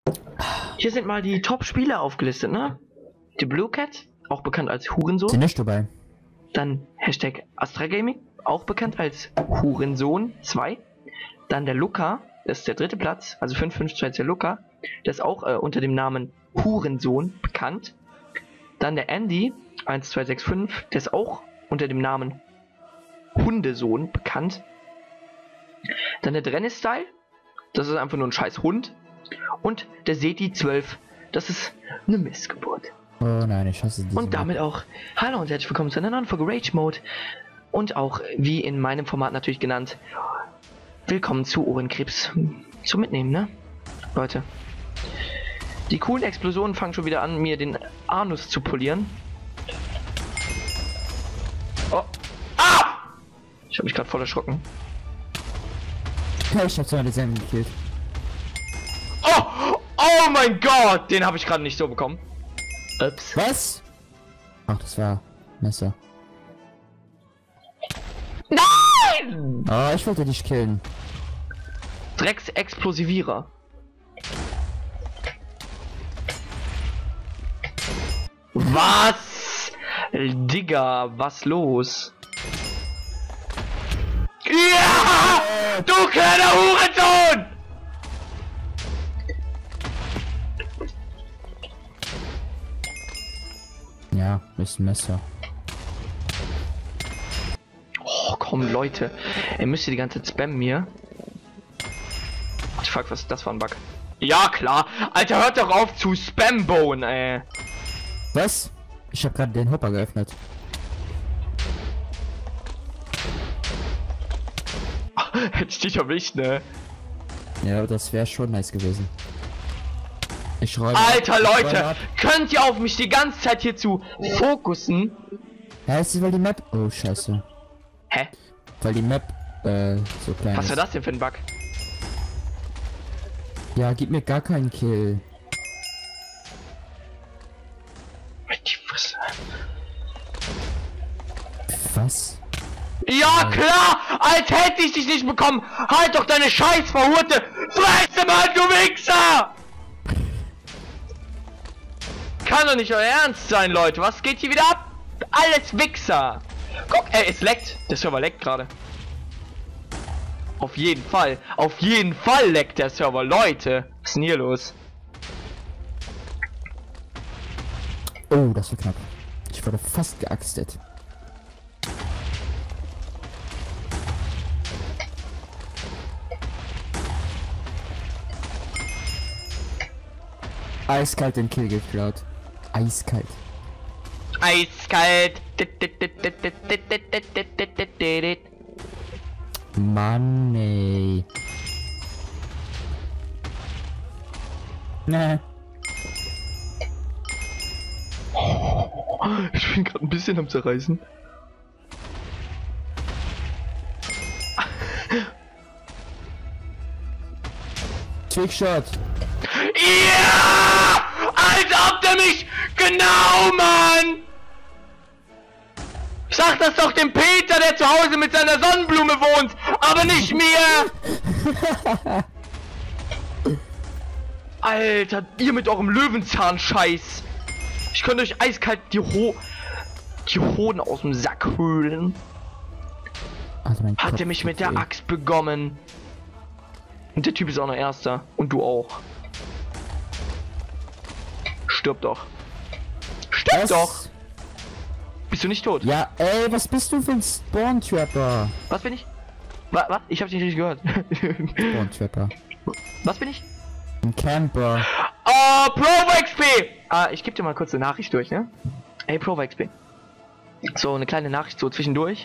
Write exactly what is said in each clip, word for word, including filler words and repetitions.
Hier sind mal die Top-Spieler aufgelistet, ne? Die Blue Cat, auch bekannt als Hurensohn. Sind nicht dabei. Dann Hashtag Astra Gaming, auch bekannt als Hurensohn zwei. Dann der Luca, das ist der dritte Platz, also fünf fünf zwei der Luca. Der ist auch äh, unter dem Namen Hurensohn bekannt. Dann der Andy, eins zwei sechs fünf, der ist auch unter dem Namen Hundesohn bekannt. Dann der Drennis-Style, das ist einfach nur ein scheiß Hund. Und der Seti zwölf, das ist eine Missgeburt. Oh nein, ich hasse diese. Und damit auch hallo und herzlich willkommen zu einer neuen Folge Rage Mode. Und auch, wie in meinem Format natürlich genannt, willkommen zu Ohrenkrebs zum Mitnehmen, ne? Leute. Die coolen Explosionen fangen schon wieder an, mir den Anus zu polieren. Oh. Ah! Ich habe mich gerade voll erschrocken. Ja, ich hab zwar denselben gekillt. Oh! Oh mein Gott! Den habe ich gerade nicht so bekommen. Ups. Was? Ach, das war Messer. Nein! Oh, ich wollte dich killen. Drecksexplosivierer. Was? Digga, was los? Ja! Du kleiner Hurensohn! Ja, ist ein Messer. Oh, komm, Leute. Ihr müsst ihr die ganze Zeit spammen mir. Fuck, was ist das für ein Bug? Ja, klar. Alter, hört doch auf zu spambauen, ey. Was? Ich habe gerade den Hopper geöffnet. Hätte ich dich erwischt, ne? Ja, das wäre schon nice gewesen. Ich räume Alter, ab. Leute, ab. könnt ihr auf mich die ganze Zeit hier zu fokussen? Ja, ist das, weil die Map... Oh, scheiße. Hä? Weil die Map, äh, so klein Was ist. war das denn für ein Bug? Ja, gib mir gar keinen Kill. Die Fresse. Was? Ja, klar! Als hätte ich dich nicht bekommen! Halt doch deine scheiß verhurte Fresse, Mann, du Wichser! Kann doch nicht euer Ernst sein, Leute. Was geht hier wieder ab? Alles Wichser. Guck, ey, es leckt. Der Server leckt gerade. Auf jeden Fall. Auf jeden Fall leckt der Server, Leute. Was ist denn hier los? Oh, das war knapp. Ich wurde fast geaxtet. Eiskalt den Kill geklaut. Eiskalt. Eiskalt. Mann, ey. Nee. Ich bin gerade ein bisschen am Zerreißen. Trickshot. Ja! Als ob der mich... Genau, Mann! Sag das doch dem Peter, der zu Hause mit seiner Sonnenblume wohnt, aber nicht mir! Alter, ihr mit eurem Löwenzahn-Scheiß! Ich könnte euch eiskalt die Ho... die Hoden aus dem Sack höhlen. Alter, mein Hat Kopf er mich tut mit der weh. Axt bekommen. Und der Typ ist auch noch Erster. Und du auch. Stirb doch. Stirb Was? doch! Bist du nicht tot? Ja, ey, was bist du für ein Spawn-Trapper? Was bin ich? Was? Was? Ich hab's nicht richtig gehört. Spawn-Trapper. Was bin ich? Ein Camper. Oh, Provo X P! Ah, ich geb dir mal kurz eine Nachricht durch, ne? Ey, Provo X P. So, eine kleine Nachricht so zwischendurch.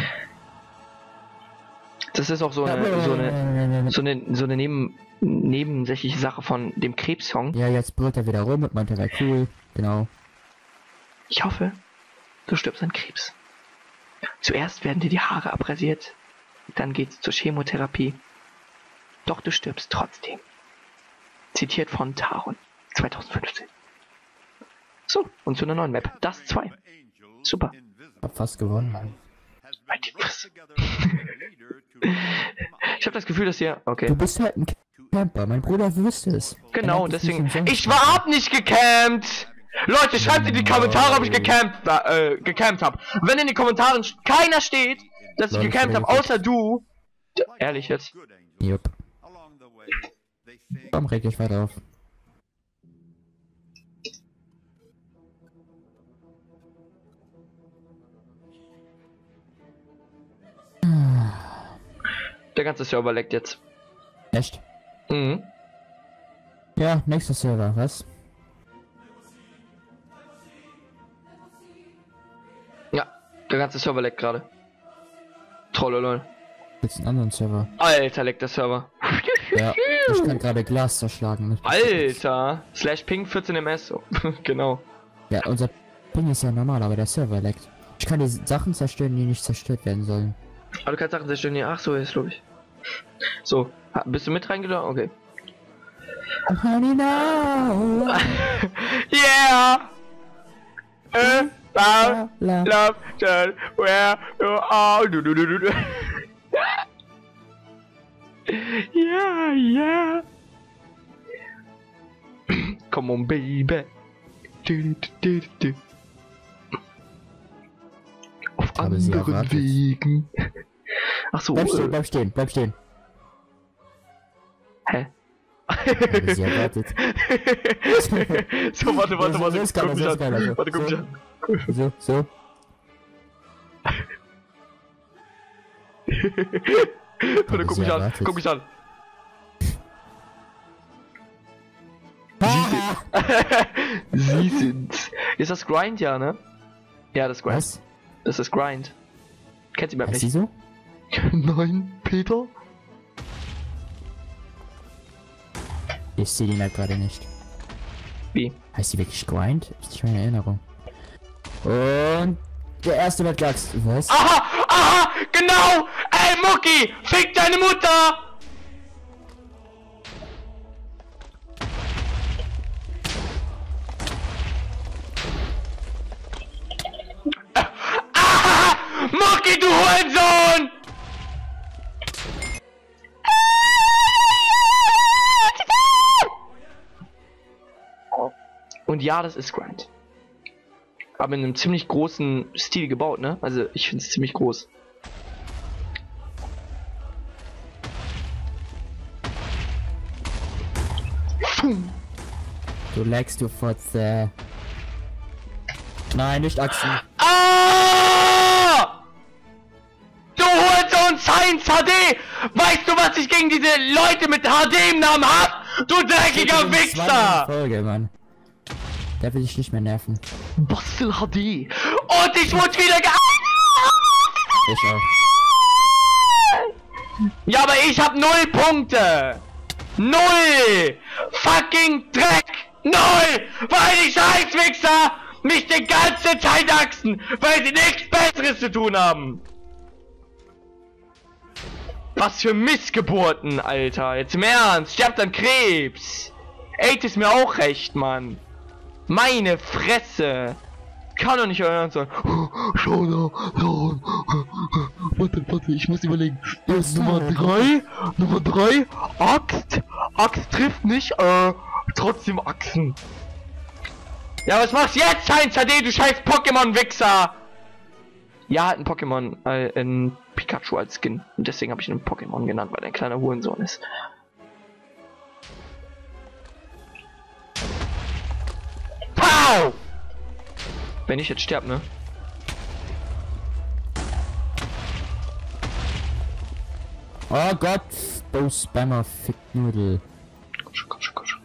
Das ist auch so eine, so eine, so eine, so eine neben, nebensächliche Sache von dem Krebs-Song. Ja, jetzt brüllt er wieder rum und meint, er wäre cool. Genau. Ich hoffe, du stirbst an Krebs. Zuerst werden dir die Haare abrasiert, dann geht's zur Chemotherapie. Doch du stirbst trotzdem. Zitiert von Taron, zweitausendfünfzehn. So, und zu einer neuen Map. Das zwei. Super. Hab fast gewonnen, Mann. Halt die Fresse. Ich habe das Gefühl, dass hier... Okay. Du bist halt ein Camper. Mein Bruder wusste es. Genau, deswegen. Ich war ab nicht gecampt! Leute, schreibt in die Kommentare, ob ich gecampt, äh, gecampt habe. Wenn in den Kommentaren keiner steht, dass ich gecampt habe, außer du. Ehrlich jetzt. Jupp. Komm, reg ich weiter auf. Der ganze Server leckt jetzt. Echt? Mhm. Ja, nächster Server, was? Ja, der ganze Server leckt gerade. Trollolol. Jetzt einen anderen Server. Alter, leckt der Server. Ja, ich kann gerade Glas zerschlagen. Alter, slash ping vierzehn M S. So. Genau. Ja, unser Ping ist ja normal, aber der Server leckt. Ich kann die Sachen zerstören, die nicht zerstört werden sollen. Aber du kannst Sachen zerstören, ja. Ach so, ist glaube ich. So, bist du mit reingedacht? Okay. Honey, no. Yeah! Uh, love, La, la. love, child, where you are. Du, du, du, du, du. Yeah, yeah. Come on, baby. Du, du, du, du, du. Auf Habe sie anderen erwartet. Wegen. Ach so. Bleib stehen, äh, bleib stehen, bleib stehen. Hä? Habe sie erwartet. So, warte, warte, So, warte. so ist geiler, Guck so mich ist geiler, an. so. Warte, guck mich So. an. So, so. Warte, guck sie mich an. erwartet. Guck mich an. Ah! Sie sind's. Ist das Grind, ja, ne? Ja, das ist Grind. Was? Das ist Grind. Kennt sie überhaupt Heißt sie nicht? so? Nein, Peter? Ich sehe den halt gerade nicht. Wie? Heißt sie wirklich Grind? Ist nicht meine Erinnerung. Und der erste wird Gax. Was? Aha! Aha! Genau! Ey, Mucki! Fick deine Mutter! Aha! Mucki, du Hurensohn! Und ja, das ist Grind. Aber in einem ziemlich großen Stil gebaut, ne? Also ich finde es ziemlich groß. Du lagst, du Fotze. Nein, nicht Achsen. Ah! Du Hurensohn Science H D! Weißt du, was ich gegen diese Leute mit H D im Namen hab? Du dreckiger Wichser! Folge, Mann. Der will ich nicht mehr nerven. Bastel H D. Und ich wurde wieder ge... Ich auch. Ja, aber ich hab null Punkte! Null! Fucking Dreck! Null! Weil die Scheißwichser mich die ganze Zeit achsen, weil sie nichts Besseres zu tun haben! Was für Missgeburten, Alter! Jetzt im Ernst! Sterbt an Krebs! Echt ist mir auch recht, Mann! Meine Fresse! Kann doch nicht euer Ernst sein! Schau da! Schau. Warte, warte, ich muss überlegen. Jetzt Nummer drei, Nummer drei, Axt, Axt trifft nicht, äh, trotzdem Achsen. Ja, was machst du jetzt, Science H D, du scheiß Pokémon-Wichser? Ja, hat ein Pokémon, äh, ein Pikachu als Skin. Und deswegen habe ich ihn Pokémon genannt, weil er ein kleiner Hurensohn ist. Pow! Wenn ich jetzt sterbe, ne? Oh Gott, du Spammer Ficknudel. Komm schon, komm schon, komm schon.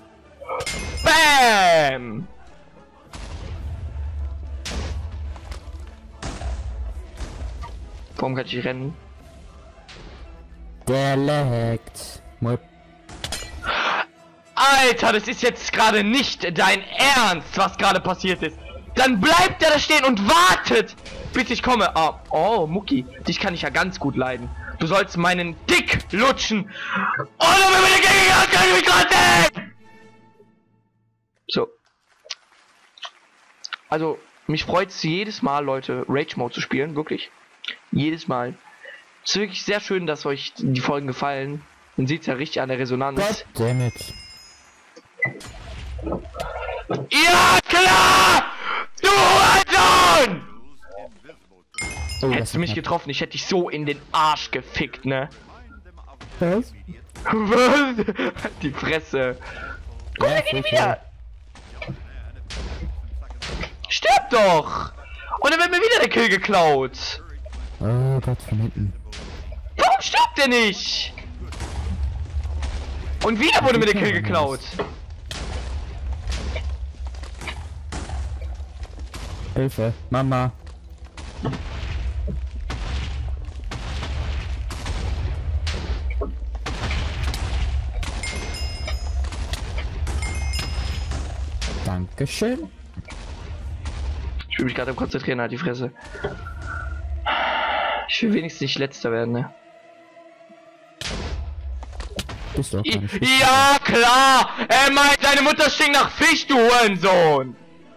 Bam! Warum kann ich rennen? Der laggt. Moip. Alter, das ist jetzt gerade nicht dein Ernst, was gerade passiert ist. Dann bleibt er da stehen und wartet, bis ich komme. Oh, oh, Mucki, dich kann ich ja ganz gut leiden. Du sollst meinen Dick lutschen. Oh, wenn wir dagegen haben, kann ich mich gerade. So. Also, mich freut es jedes Mal, Leute, Rage Mode zu spielen, wirklich. Jedes Mal. Es ist wirklich sehr schön, dass euch die Folgen gefallen. Man sieht's ja richtig an der Resonanz. Goddammit. Ja, klar! Du Hurensohn! Oh, Hättest du mich getroffen, ich hätte dich so in den Arsch gefickt, ne? Was? Was? Die Fresse. Guck Ja, dir die okay. wieder! Stirb doch! Und dann wird mir wieder der Kill geklaut. Oh Gott, von hinten. Warum stirbt der nicht? Und wieder wurde mir der Kill geklaut. Hilfe, Mama. Dankeschön. Ich will mich gerade am Konzentrieren, halt die Fresse. Ich will wenigstens nicht letzter werden, ne? Bist du auch gar nicht. Ja, klar! Er meint, deine Mutter stinkt nach Fisch, du Hurensohn!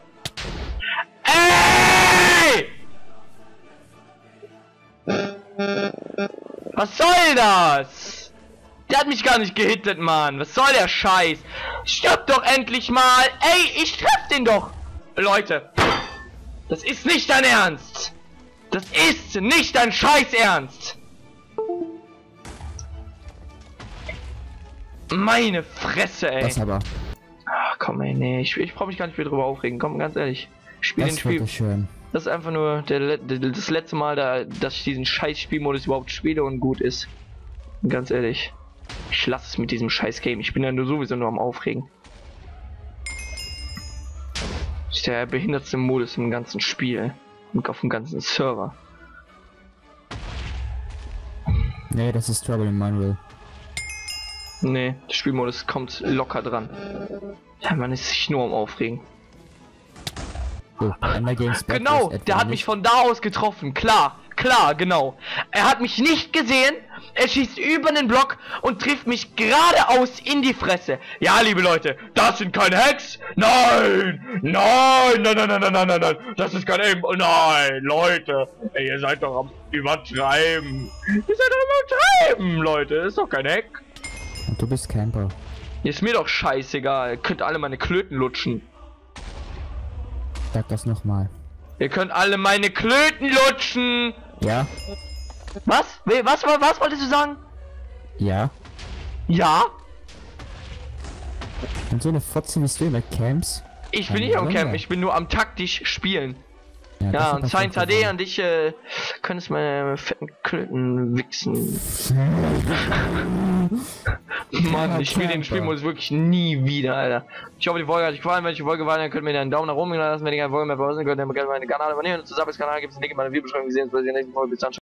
Ey! Was soll das? Der hat mich gar nicht gehittet, Mann. Was soll der Scheiß? Stirb doch endlich mal! Ey, ich treff den doch! Leute, das ist nicht dein Ernst! Das ist nicht dein Scheiß Ernst! Meine Fresse, ey! Das aber. Ach komm, ey, nee, ich, ich brauche mich gar nicht mehr drüber aufregen. Komm, ganz ehrlich. Ich spiele den Das Spiel. wird schön. Das ist einfach nur der, der, das letzte Mal, da, dass ich diesen scheiß Spielmodus überhaupt spiele und gut ist. Und ganz ehrlich. Ich lasse es mit diesem scheiß Game. Ich bin ja nur sowieso nur am Aufregen. Das ist der behindertste Modus im ganzen Spiel. Und auf dem ganzen Server. Nee, das ist Trouble in Manual. Nee, der Spielmodus kommt locker dran. Ja, man ist sich nur am Aufregen. Oh, Ender Games Back Genau, ist der hat etwa mich von da aus getroffen. Klar, klar, genau. Er hat mich nicht gesehen. Er schießt über den Block und trifft mich geradeaus in die Fresse. Ja, liebe Leute, das sind keine Hacks. Nein, nein, nein, nein, nein, nein, nein, nein, nein. Das ist kein Aim. Oh nein, Leute, ey, ihr seid doch am Übertreiben. Ihr seid doch am Übertreiben, Leute. Das ist doch kein Hack. Und du bist Camper. Ist mir doch scheißegal. Ihr könnt alle meine Klöten lutschen. Sag das nochmal. Ihr könnt alle meine Klöten lutschen. Ja? Was? We- Was, was, was wolltest du sagen? Ja? Ja? Und so eine Fotze bist du immer Camps? Ich bin nicht am Camp, ich bin nur am taktisch spielen. das Ja, ist und aber Science schon H D und ich äh, könntest meine fetten Klöten wichsen. Mann, ich spiele den Spielmodus wirklich nie wieder, Alter. Ich hoffe, die Folge hat euch gefallen. Wenn euch die Folge gefallen hat, dann könnt ihr mir einen Daumen nach oben lassen. Wenn ihr keine Folge mehr verpassen könnt, dann könnt ihr meinen Kanal abonnieren. Und zusammen Kanal gibt es einen Link in meiner Videobeschreibung. Wir sehen uns bei der nächsten Folge. Bis dann.